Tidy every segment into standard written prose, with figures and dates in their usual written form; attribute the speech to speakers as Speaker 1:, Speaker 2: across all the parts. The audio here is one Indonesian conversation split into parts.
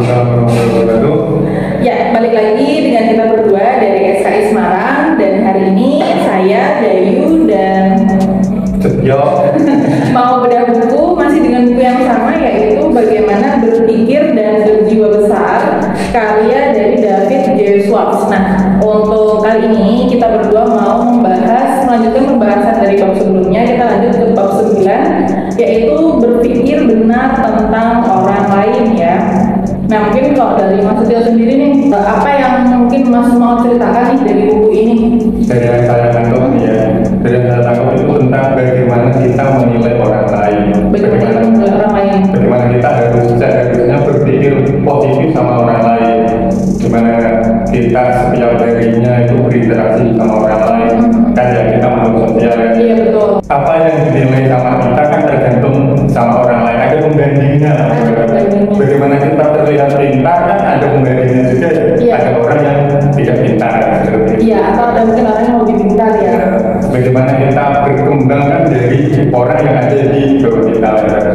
Speaker 1: Waalaikumsalam warahmatullahi wabarakatuh.
Speaker 2: Ya, balik lagi dengan kita berdua dari SKI Semarang, dan hari ini saya, Dayu, dan
Speaker 1: Setio
Speaker 2: mau bedah buku masih dengan buku yang sama, yaitu Bagaimana Berpikir dan Berjiwa Besar, karya dari David J. Schwartz. Nah, untuk kali ini kita berdua mau melanjutkan pembahasan dari bab sebelumnya. Kita lanjut ke bab 9, yaitu berpikir benar tentang orang lain ya. Nah, mungkin kalau dari Mas Setio sendiri nih, apa yang mungkin Mas mau ceritakan nih dari buku ini?
Speaker 1: dari yang saya tangkap itu tentang bagaimana kita menilai orang lain. Bagaimana kita harusnya berpikir positif sama orang lain. Gimana kita setiap harinya itu berinteraksi sama orang lain. Kan ya, kita makhluk sosial ya.
Speaker 2: Iya, betul.
Speaker 1: Apa yang dinilai sama kita kan tergantung sama orang lain. Ada pembandingnya. Bagaimana kita terlihat pintar kan ada pembandingnya juga.
Speaker 2: Iya.
Speaker 1: Ada orang yang tidak pintar.
Speaker 2: Iya, atau ada mungkin orang yang lebih pintar ya.
Speaker 1: Bagaimana kita berkembang kan dari orang yang ada di bawah kita.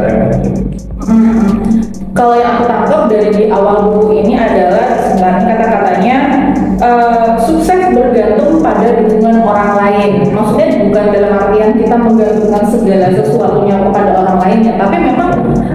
Speaker 2: Kalau yang aku tangkap dari di awal buku ini adalah sebenarnya kata-katanya sukses bergantung pada dukungan orang lain. Maksudnya bukan dalam artian kita menggantungkan segala sesuatunya kepada orang lain ya, tapi memang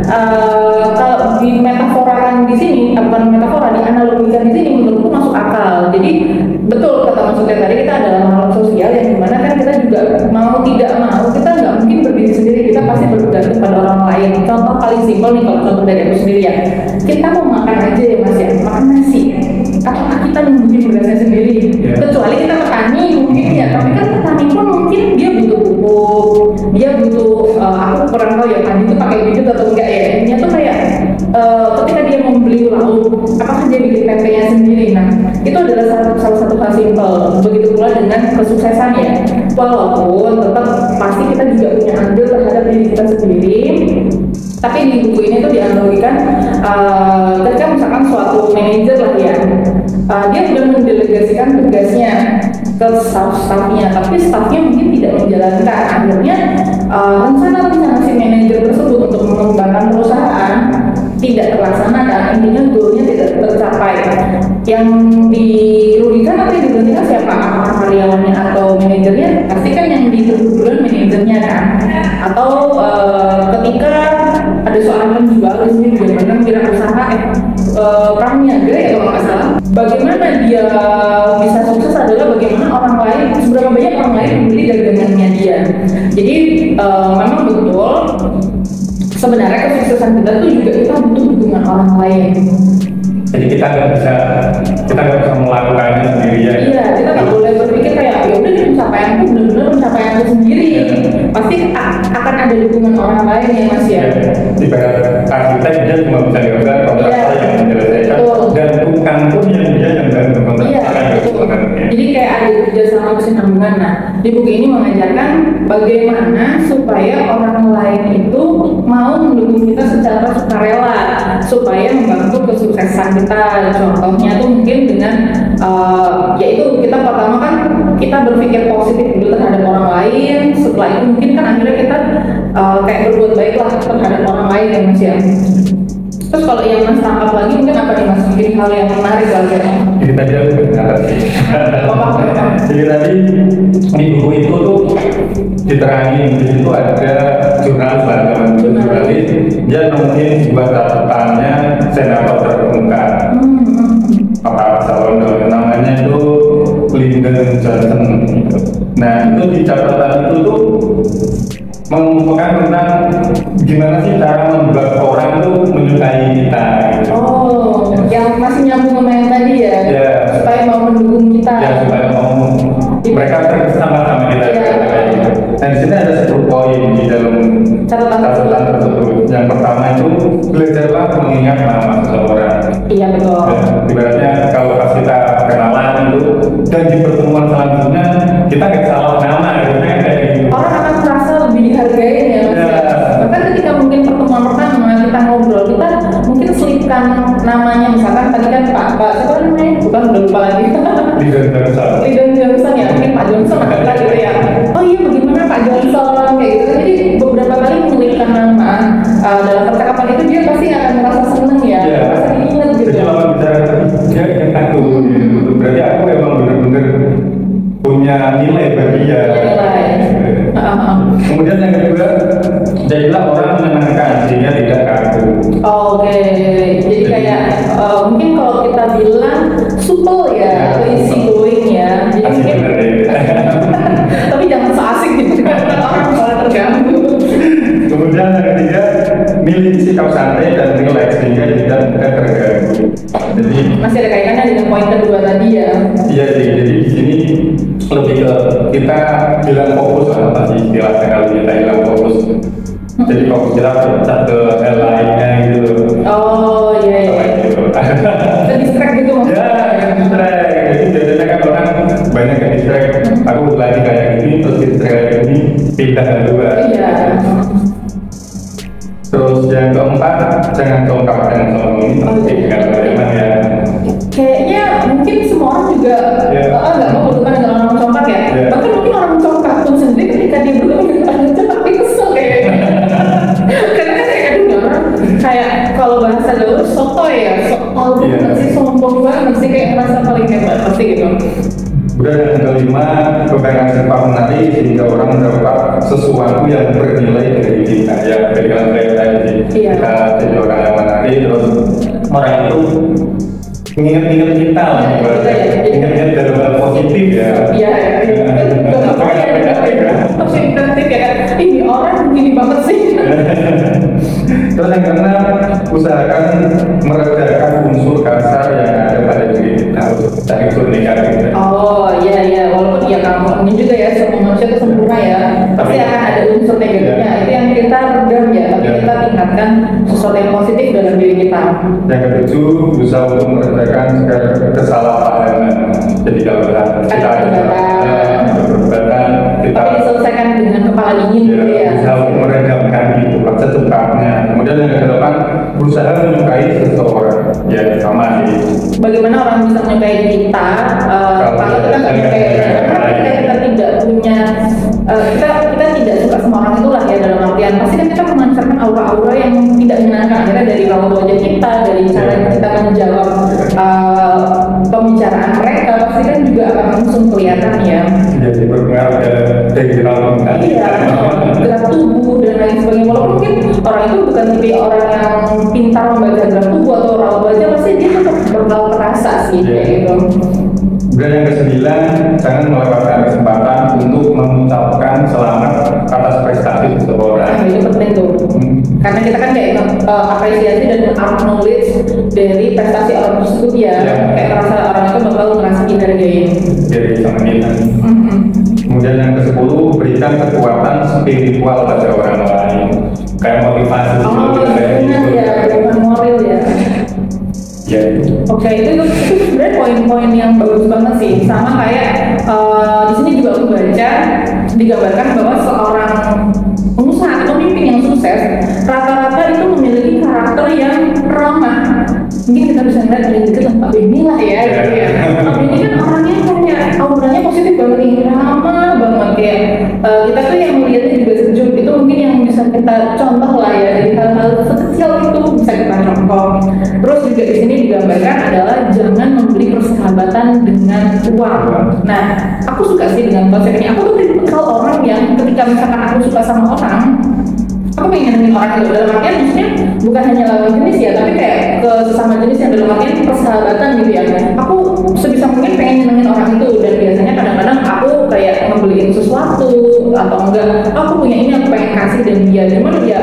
Speaker 2: kalau di metaforakan di sini, bukan metafora, dianalogikan di sini menurutku masuk akal. Jadi betul kata maksudnya tadi, kita adalah makhluk sosial yang dimana kan kita juga mau tidak mau kita nggak mungkin berdiri sendiri, kita pasti bergantung pada orang lain. Contoh paling simpel nih, kalau contoh dari aku sendiri ya, kita mau makan aja ya Mas ya, makan nasi, apakah kita mungkin berasnya sendiri? Kecuali kita petani mungkin ya, tapi kan petani pun mungkin dia butuh pupuk, dia butuh aku kurang tahu ya padi itu pakai bibit atau enggak ya. Intinya tuh kayak ketika dia membeli lauk, apakah dia bikin tempenya sendiri? Nah, itu adalah salah satu hal simpel. Begitu pula dengan kesuksesan ya, walaupun tetap pasti kita juga punya andil terhadap diri kita sendiri. Tapi di buku ini tuh dianalogikan ketika misalkan suatu manajer lah ya, dia sudah mendelegasikan tugasnya ke staff-staffnya, tapi staffnya mungkin tidak menjalankan. Akhirnya rencana si manajer tersebut untuk mengembangkan perusahaan tidak terlaksana dan intinya goalnya tidak tercapai. Yang dirugikan atau yang diberhentikan siapa? Apakah karyawannya atau manajernya? Pasti kan yang ditegur manajernya kan. Atau ketika ada seorang penjual di sini juga bilang usaha pramuniaga ya kalau nggak salah. Bagaimana dia bisa sukses adalah bagaimana orang lain, seberapa banyak orang lain membeli dagangannya dia. Jadi memang betul sebenarnya kesuksesan kita tuh juga kita butuh dukungan orang lain.
Speaker 1: Jadi kita nggak bisa melakukannya sendirian.
Speaker 2: Iya, kita nggak boleh berpikir kayak ya udah pencapaianku benar-benar pencapaianku sendiri. Pasti akan ada dukungan orang lain ya Mas ya.
Speaker 1: Ibarat arsitek dia cuma bisa gambar, kontraktor yang menyelesaikan, dan tukang pun dia yang bantu kontraktor.
Speaker 2: Jadi kayak ada kerjasama kesinambungan. Nah, di buku ini mengajarkan bagaimana supaya orang lain itu mau mendukung kita secara sukarela supaya membantu kesuksesan kita. Contohnya tuh mungkin dengan yaitu kita pertama kan kita berpikir positif dulu terhadap orang lain. Setelah itu mungkin kan akhirnya kita kayak berbuat baiklah terhadap orang lain ya Mas ya. Terus kalau yang Mas tangkap lagi mungkin apa nih Mas? Mungkin hal yang menarik lagi.
Speaker 1: Jadi tadi aku benar sih. Jadi tadi di buku itu tuh diterangin di situ ada jurnalis dia nemuin sebuah catatannya senator terkemuka. Apa calon namanya itu Lyndon Johnson. Nah itu di catatan itu tuh mengumpulkan tentang gimana sih cara membuat orang tuh menyukai kita gitu.
Speaker 2: Oh, yang masih nyambung sama yang tadi ya? Ya. Supaya mau mendukung kita.
Speaker 1: Ya, supaya mau mereka terkesan sama kita. Ya. Nah di sini ada 10 poin di dalam catatan tersebut. Yang pertama itu belajarlah mengingat nama seseorang.
Speaker 2: Iya betul.
Speaker 1: Ya, ibaratnya kalau pas kita kenalan itu dan di pertemuan selanjutnya kita nggak salah nama gitu kayak gitu.
Speaker 2: Orang akan merasa lebih dihargai ya Mas. Ya. Bahkan ketika mungkin pertemuan pertama kita ngobrol, kita mungkin selipkan namanya, misalkan tadi kan Pak siapa namanya? Bukan udah lupa lagi. Lyndon Johnson ya, mungkin Pak Johnson lah gitu ya. Oh iya bagaimana Pak Johnson kayak gitu. Jadi beberapa kali menyelipkan nama dalam percakapan itu dia pasti akan merasa seneng ya, merasa diingat gitu.
Speaker 1: punya nilai bagi dia. Kemudian yang kedua, jadilah orang menyenangkan sehingga tidak kaku.
Speaker 2: Oke, jadi kayak mungkin kalau kita bilang supel ya, atau easy going ya. Jadi
Speaker 1: Asik
Speaker 2: mungkin
Speaker 1: bener ya.
Speaker 2: tapi jangan so asik gitu kan orang malah terganggu.
Speaker 1: Kemudian yang ketiga, milih sikap santai dan rileks sehingga tidak mudah terganggu. Jadi
Speaker 2: Masih ada kaitannya dengan poin kedua tadi ya.
Speaker 1: iya sih, jadi di sini lebih ke kita bilang fokus lah, apa sih istilahnya kalau kita bilang fokus. Jadi fokus kita berpecah ke hal lainnya gitu.
Speaker 2: Oh iya iya.
Speaker 1: Kayak gitu.
Speaker 2: Kita distract gitu maksudnya.
Speaker 1: Ya, distract. Jadi biasanya kan orang banyak yang distract. Aku lagi kayak gini, terus distract kayak gini, pindah haluan.
Speaker 2: Iya.
Speaker 1: Terus yang keempat, jangan congkak dengan soal ini penting kan memang ya.
Speaker 2: Kayaknya mungkin semua orang juga nggak mau berhubungan dengan orang mencongkak ya. Bahkan mungkin orang mencongkak pun sendiri ketika dia berhubungan dengan orang mencongkak dia kesel kayaknya. Karena kan kayak aduh orang kayak kalau bahasa gaul sotoy ya, soal sih sombong banget sih kayak merasa paling hebat pasti gitu.
Speaker 1: Kemudian yang kelima, pegangan sifat menarik sehingga orang mendapat sesuatu yang bernilai dari kita. Ya, pegangan tadi kita jadi orang yang menarik, terus orang itu ingat-ingat kita lah, ingat-ingat dalam hal positif ya.
Speaker 2: Iya, positif ya kan. Ini orang begini banget sih.
Speaker 1: Terus yang keenam, usahakan meredakan unsur kasar yang ada pada diri kita, cari unsur negatif.
Speaker 2: Oh iya iya, walaupun ya kamu ini juga ya semua manusia itu sempurna ya, pasti akan ada unsur negatifnya. Itu yang kita redam ya, tapi kita tingkatkan sesuatu yang positif dalam diri kita.
Speaker 1: Yang ketujuh, berusaha untuk meredakan segala kesalahpahaman. Jadi kalau kita berbatan, kita
Speaker 2: tapi diselesaikan dengan kepala dingin gitu ya.
Speaker 1: Berusaha untuk meredamkan itu secepatnya. Kemudian yang kedelapan, berusaha menyukai seseorang. Ya sama sih.
Speaker 2: Bagaimana orang bisa menyukai kita kalau kita nggak menyukai kita tidak punya kita tidak suka sama orang itulah ya, dalam artian pasti kan kita memancarkan aura-aura yang tidak menyenangkan akhirnya dari raut wajah kita, dari cara kita menjawab pembicaraan mereka pasti kan juga akan langsung kelihatan ya.
Speaker 1: Jadi berpengaruh dari raut wajah.
Speaker 2: Iya, gerak tubuh dan lain sebagainya. Walaupun mungkin orang itu bukan tipe orang yang pintar membaca gerak tubuh atau raut wajah, pasti dia tetap bakal terasa sih kayak gitu.
Speaker 1: Dan yang kesembilan, jangan melewatkan kesempatan untuk mengucapkan selamat atas prestasi seseorang.
Speaker 2: Nah, itu penting tuh. Karena kita kan kayak apresiasi dan acknowledge dari prestasi orang tersebut ya. Kayak merasa orang itu bakal ngerasa dihargain.
Speaker 1: Jadi sama kita. Kemudian yang ke-10, berikan kekuatan spiritual pada orang lain. Kayak motivasi
Speaker 2: bukan moral ya.
Speaker 1: Ya.
Speaker 2: Oke, itu sebenarnya poin-poin yang bagus banget sih. Sama kayak di sini juga aku baca digambarkan bahwa seorang pengusaha atau pemimpin yang sukses rata-rata itu memiliki karakter yang ramah. Mungkin kita bisa ngeliat dari dekat Pak Benny lah ya, gitu ya. Pak Benny kan orangnya kayak auranya positif banget nih, ramah banget kayak kita tuh yang melihatnya juga sejuk. Itu mungkin yang bisa kita contoh lah ya, dari hal-hal sekecil itu bisa kita contoh. Terus juga di sini digambarkan adalah jangan membeli persahabatan dengan uang. Nah, aku suka sih dengan konsep ini. Aku tuh tipikal orang yang ketika misalkan aku suka sama orang, aku pengen nyenengin orang itu, dalam artian maksudnya bukan hanya lawan jenis ya, tapi kayak ke sesama jenis yang dalam artian persahabatan gitu ya. Aku sebisa mungkin pengen nyenengin orang itu, dan biasanya kadang-kadang aku kayak ngebeliin sesuatu atau enggak, aku punya ini aku pengen kasih dan dia cuman ya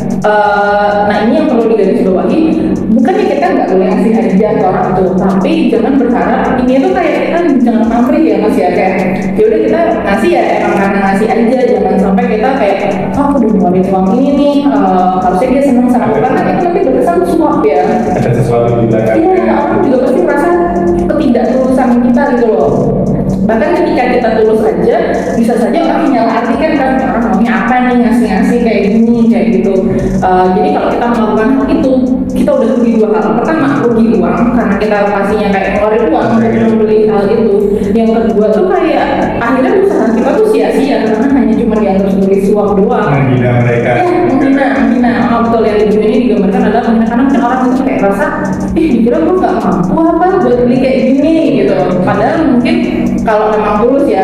Speaker 2: nah ini yang perlu digarisbawahi, bukannya kita nggak boleh ngasih hadiah ke orang itu, tapi jangan berharap ini tuh kayak kita jangan pamrih ya mas ya, kayak yaudah kita ngasih ya emang karena ngasih aja, jangan sampai kita kayak aku udah ngeluarin uang ini nih harusnya dia seneng sama aku, karena itu nanti berkesan suap ya.
Speaker 1: Ada sesuatu di belakang.
Speaker 2: Iya, orang juga pasti merasa ketidaktulusan kita gitu loh. Bahkan ketika kita tulus aja, bisa saja orang menyalahartikan kan, orang maunya apa nih ngasih-ngasih kayak gini, kayak gitu. Jadi kalau kita melakukan hal itu, kita udah rugi dua hal. Pertama, rugi uang, karena kita pastinya kayak ngeluarin uang untuk membeli hal itu. Yang kedua tuh kayak, akhirnya usaha kita tuh sia-sia, karena hanya cuma dianggap sebagai suap doang.
Speaker 1: Menghina mereka.
Speaker 2: Ya, menghina. Betul ya, di video ini digambarkan adalah menghina, karena mungkin orang itu kayak rasa, dikira gue gak mampu apa buat beli kayak gini gitu. Padahal mungkin kalau memang tulus ya,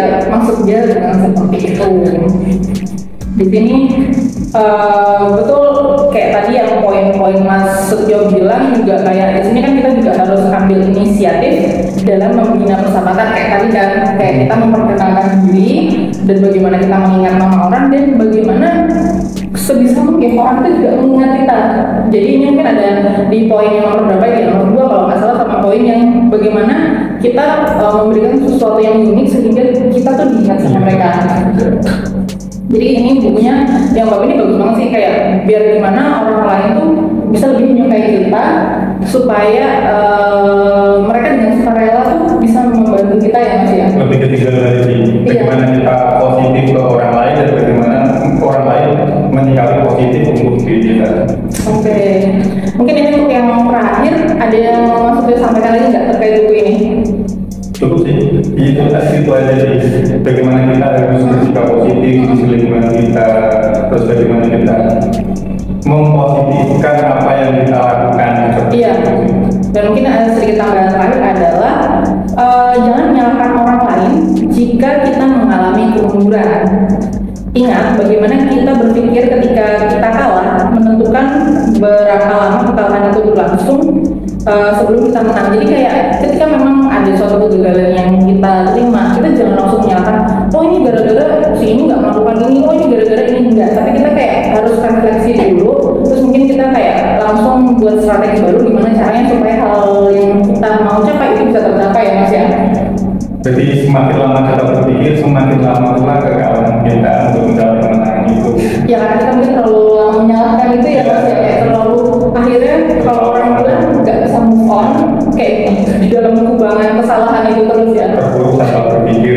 Speaker 2: maksud dia dengan seperti itu. Di sini betul kayak tadi yang poin-poin Mas Setio bilang juga, kayak di sini kan kita juga harus ambil inisiatif dalam membina persahabatan kayak tadi kan, kayak kita memperkenalkan diri dan bagaimana kita mengingat nama orang dan bagaimana sebisa mungkin orang itu juga mengingat kita. Jadi ini mungkin ada di poin yang nomor berapa ya, nomor 2 kalau nggak salah, sama poin yang bagaimana kita memberikan sesuatu yang unik sehingga kita tuh diingat sama mereka. Jadi ini bukunya yang bab ini bagus banget sih, kayak biar gimana orang lain tuh bisa lebih menyukai kita supaya mereka dengan sukarela tuh bisa membantu kita ya Mas ya.
Speaker 1: Lebih ketiga dari bagaimana kita positif ke orang lain dan bagaimana orang lain menyikapi positif untuk diri kita.
Speaker 2: Oke. Mungkin ini untuk yang terakhir, ada yang mau Mas Setio sampaikan lagi nggak terkait buku ini?
Speaker 1: Cukup sih, itu aja sih. Bagaimana kita harus bersikap positif di lingkungan kita, terus bagaimana kita mempositifkan apa yang kita lakukan.
Speaker 2: Iya. Dan mungkin ada sedikit tambahan terakhir adalah jangan menyalahkan orang lain jika kita mengalami kemunduran. Ingat bagaimana kita berpikir ketika kita kalah, menentukan berapa lama kekalahan itu berlangsung sebelum kita menang. Jadi kayak ketika memang ada suatu kegagalan yang kita terima, kita jangan langsung menyalahkan, oh ini gara-gara si ini nggak melakukan ini, oh ini gara-gara ini enggak. Tapi kita kayak harus refleksi dulu, terus mungkin kita kayak langsung buat strategi baru gimana caranya supaya hal yang kita mau capai itu bisa tercapai ya Mas ya.
Speaker 1: Jadi semakin lama kita berpikir, semakin lama pula kekalahan kita untuk mencapai kemenangan itu.
Speaker 2: Ya karena kita mungkin terlalu lama menyalahkan itu ya Mas ya, kayak terlalu akhirnya kalau orang bilang nggak bisa move on, kayak di dalam kubangan kesalahan itu terus ya.
Speaker 1: Terburuk tanpa berpikir.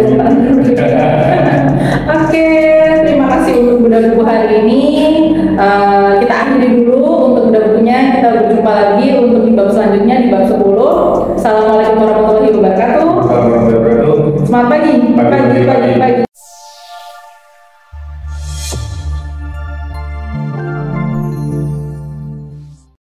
Speaker 2: Oke, terima kasih untuk bedah buku hari ini. Kita akhiri dulu untuk bedah bukunya. Kita berjumpa lagi untuk di bab selanjutnya di bab 10. Assalamualaikum warahmatullahi wabarakatuh.
Speaker 1: Selamat
Speaker 2: Selamat pagi.